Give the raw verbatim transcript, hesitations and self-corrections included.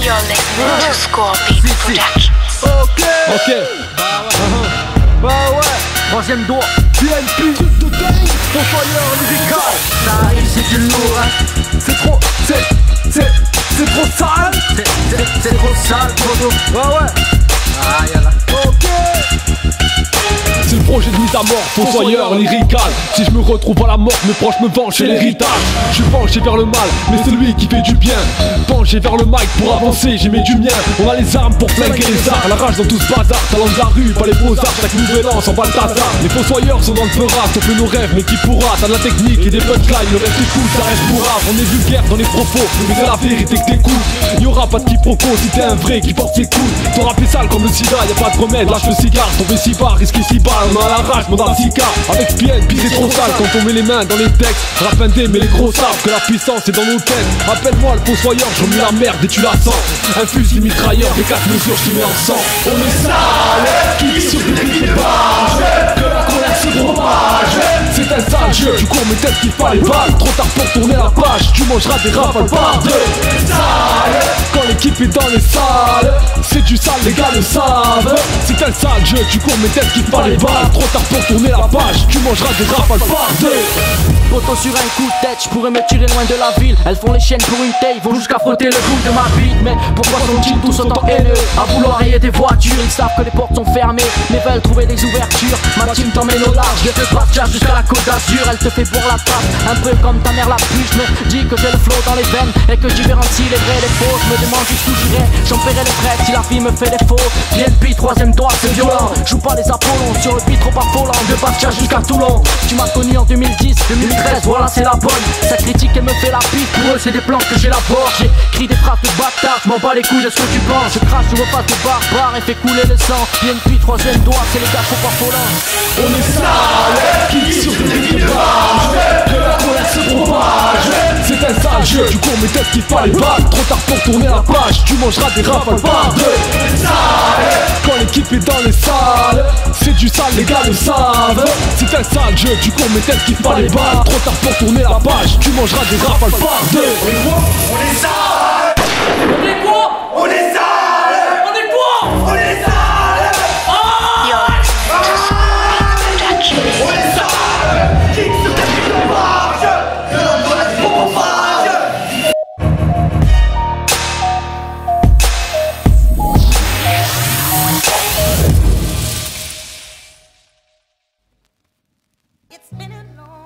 You're listening to Scorpion Productions. Ok, Ok, bah ouais, bah ouais, troisième doigt, B N P, truc de dingue, Fossoyeur lyrical. Ça arrive, c'est du lourd, hein. C'est trop, c'est, c'est, c'est trop sale. C'est, c'est, c'est trop sale, poteau. Ouais, ouais. Ah, y'a là. Ok. c'est le projet de mise à mort, fossoyeur lyrical. Si je me retrouve à la mort, mes proches me vengent, c'est l'héritage. Je suis penché vers le mal, mais c'est lui qui fait du bien. Penché vers le mic pour avancer, j'ai mis du mien. On a les armes pour flinguer les arts, la rage dans tout ce bazar. Talent de la rue, pas les beaux-arts, chaque nouvel an s'en va le bazar. Les fossoyeurs sont dans le fera, sauf nos rêves, mais qui pourra. T'as de la technique et des punchlines, le reste écoute, ça reste bourrave. On est vulgaire dans les propos, mais c'est la vérité que t'écoutes. Y'aura pas de quiproquo si t'es un vrai qui porte ses couilles. Ton rap est sale comme le sida, y'a pas de remède, lâche le cigare. Tomber si bas, risquer si bas, on a la rage, mon sicard. Avec P N P c'est trop sale quand on met les mains dans les textes. Rap indé mais les gros savent que la puissance est dans nos têtes. Appelle-moi le fossoyeur, j'en mets la merde et tu la sens. Un fusil mitrailleur, des quatre mesures, je t'y mets en sang. On est sale, kick sur des équipages, que la colère se propage. C'est un sale jeu, tu cours mais tête qu'il fallait pas. Trop tard pour tourner la page, tu mangeras des rafales par deux. Sale, quand l'équipe est dans les salles, c'est du sale, les gars le savent. C'est un sale jeu, tu cours mais tête qu'il fallait pas. Trop tard pour tourner la page, tu mangeras des rafales par deux. Poteau sur un coup de tête, je pourrais me tirer loin de la ville. Elles font les chaînes pour une taille, vont jusqu'à frotter le bout de ma bite. Mais pourquoi sont-ils tous autant haineux à vouloir rayer des voitures? Ils savent que les portes sont fermées, mais veulent trouver des ouvertures. Ma team t'emmène au large, je te partage jusqu'à la Côte d'Azur. Elle te fait pour la tape, un peu comme ta mère la pute. Je me dis que j'ai le flow dans les veines et que je différencie les vrais et les faux. Je me demande jusqu'où j'irai, j'en paierai les frais si la vie me fait défaut. B N P, troisième doigt, c'est violent. Joue pas les Apollons sur le beat trop affolant. De Bastia jusqu'à Toulon. Tu m'as connu en deux mille dix, deux mille treize, voilà c'est la bonne. Sa critique elle me fait la piste, pour eux c'est des plans que j'élabore. J'écris des phrases de bâtard, je m'en bats les couilles de ce que tu penses. Je crache sur le face de barbare et fais couler le sang. B N P, troisième doigt, c'est les gars trop affolants. On est sale, kick sur des équipages, que la colère se propage. C'est un sale jeu, tu cours mais tête qu'il fallait pas. Trop tard pour tourner la page, tu mangeras des rafales par deux. Sale, quand l'équipe est dans les salles, c'est du sale, les gars le savent. C'est un sale jeu, tu cours mais tête qu'il fallait pas. Trop tard pour tourner la page, tu mangeras des rafales par deux. On est quoi? On est sale. On est quoi? On est sale. On est quoi? On est sale. You're listening to Scorpion Productions. On est sale. Kick sur des équipages, que la colère se propage. It's been a long